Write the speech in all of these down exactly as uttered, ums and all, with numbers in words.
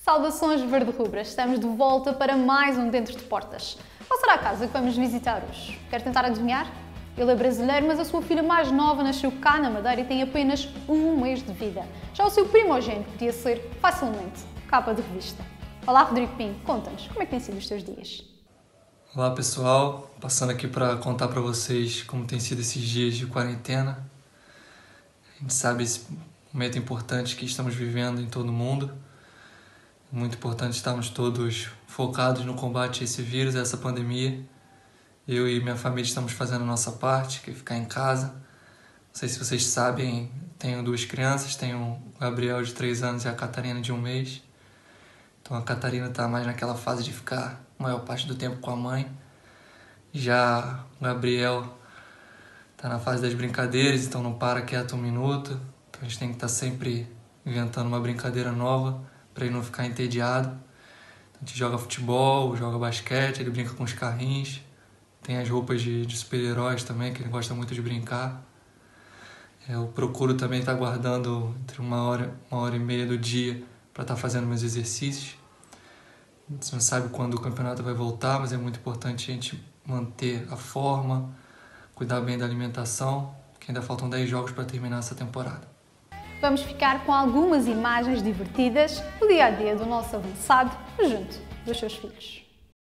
Saudações verde-rubras, estamos de volta para mais um Dentro de Portas. Qual será a casa que vamos visitar hoje? Quer tentar adivinhar? Ele é brasileiro, mas a sua filha mais nova nasceu cá na Madeira e tem apenas um mês de vida. Já o seu primogênito podia ser, facilmente, capa de revista. Olá, Rodrigo Pinho, conta-nos, como é que têm sido os teus dias? Olá pessoal, passando aqui para contar para vocês como tem sido esses dias de quarentena. A gente sabe esse momento importante que estamos vivendo em todo o mundo. Muito importante estarmos todos focados no combate a esse vírus, a essa pandemia. Eu e minha família estamos fazendo a nossa parte, que é ficar em casa. Não sei se vocês sabem, tenho duas crianças, tenho o Gabriel de três anos e a Catarina de um mês. Então a Catarina está mais naquela fase de ficar a maior parte do tempo com a mãe. Já o Gabriel está na fase das brincadeiras, então não para quieto um minuto. Então a gente tem que estar sempre inventando uma brincadeira nova para ele não ficar entediado. A gente joga futebol, joga basquete, ele brinca com os carrinhos. Tem as roupas de, de super-heróis também, que ele gosta muito de brincar. Eu procuro também estar guardando entre uma hora, uma hora e meia do dia para estar fazendo meus exercícios. A gente não sabe quando o campeonato vai voltar, mas é muito importante a gente manter a forma, cuidar bem da alimentação, porque ainda faltam dez jogos para terminar essa temporada. Vamos ficar com algumas imagens divertidas do dia-a-dia do nosso avançado junto dos seus filhos.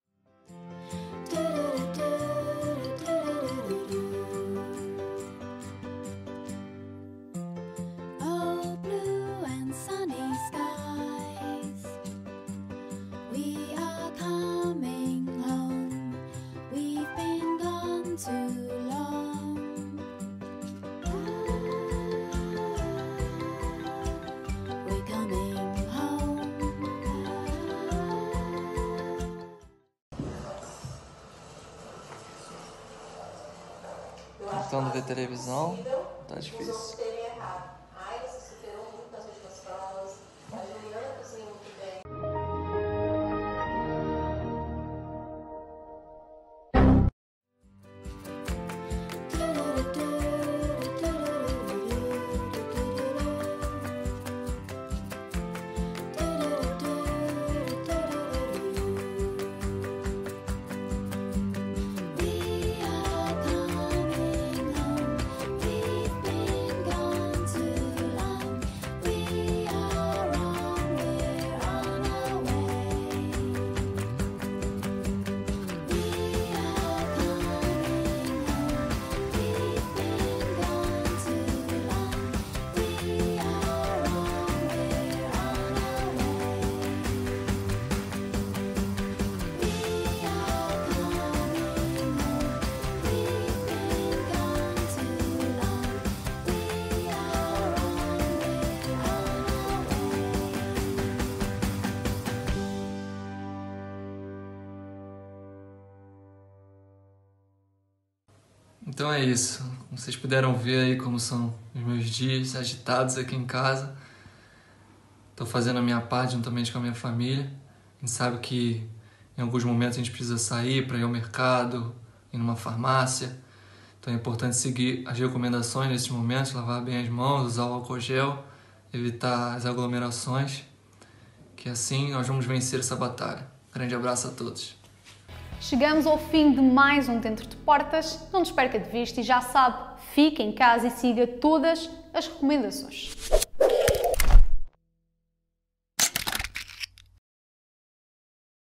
Tentando ver televisão, tá difícil. Então é isso, vocês puderam ver aí como são os meus dias agitados aqui em casa. Estou fazendo a minha parte juntamente com a minha família. A gente sabe que em alguns momentos a gente precisa sair para ir ao mercado, ir numa farmácia. Então é importante seguir as recomendações nesses momentos, lavar bem as mãos, usar o álcool gel, evitar as aglomerações, que assim nós vamos vencer essa batalha. Grande abraço a todos. Chegamos ao fim de mais um Dentro de Portas. Não nos perca de vista e já sabe, fique em casa e siga todas as recomendações.